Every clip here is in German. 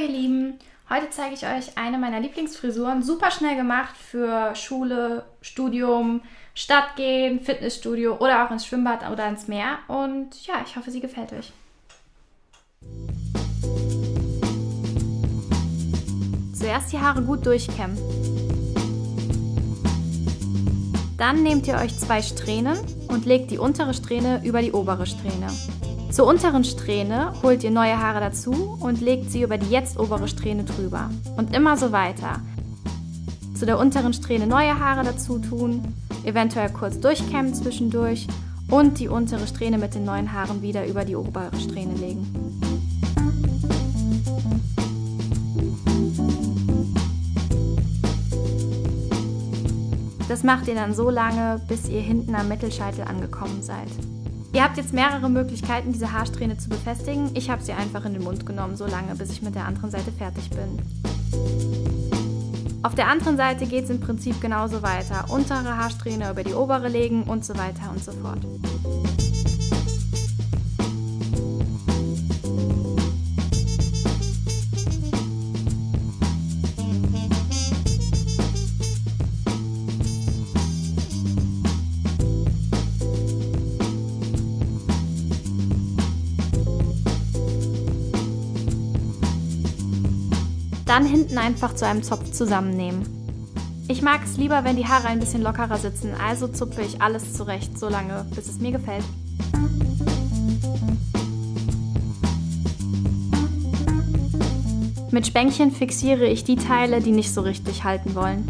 ihr Lieben, heute zeige ich euch eine meiner Lieblingsfrisuren, super schnell gemacht für Schule, Studium, Stadt gehen, Fitnessstudio oder auch ins Schwimmbad oder ins Meer und ja, ich hoffe, sie gefällt euch. Zuerst die Haare gut durchkämmen. Dann nehmt ihr euch 2 Strähnen und legt die untere Strähne über die obere Strähne. Zur unteren Strähne holt ihr neue Haare dazu und legt sie über die jetzt obere Strähne drüber. Und immer so weiter. Zu der unteren Strähne neue Haare dazu tun, eventuell kurz durchkämmen zwischendurch und die untere Strähne mit den neuen Haaren wieder über die obere Strähne legen. Das macht ihr dann so lange, bis ihr hinten am Mittelscheitel angekommen seid. Ihr habt jetzt mehrere Möglichkeiten, diese Haarsträhne zu befestigen. Ich habe sie einfach in den Mund genommen, so lange, bis ich mit der anderen Seite fertig bin. Auf der anderen Seite geht es im Prinzip genauso weiter. Untere Haarsträhne über die obere legen und so weiter und so fort. Dann hinten einfach zu einem Zopf zusammennehmen. Ich mag es lieber, wenn die Haare ein bisschen lockerer sitzen, also zupfe ich alles zurecht, so lange, bis es mir gefällt. Mit Spänkchen fixiere ich die Teile, die nicht so richtig halten wollen.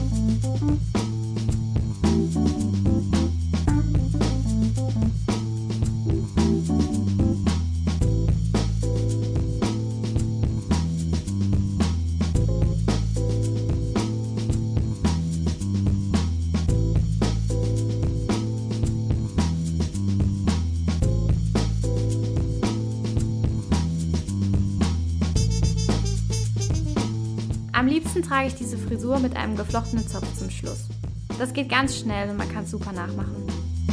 Am liebsten trage ich diese Frisur mit einem geflochtenen Zopf zum Schluss. Das geht ganz schnell und man kann es super nachmachen.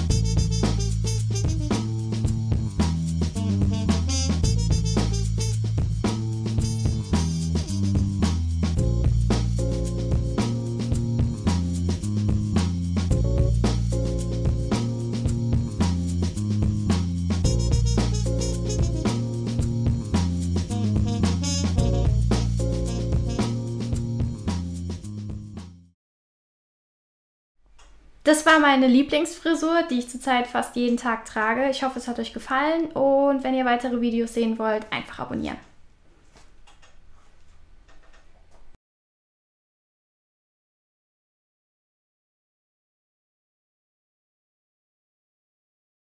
Das war meine Lieblingsfrisur, die ich zurzeit fast jeden Tag trage. Ich hoffe, es hat euch gefallen und wenn ihr weitere Videos sehen wollt, einfach abonnieren.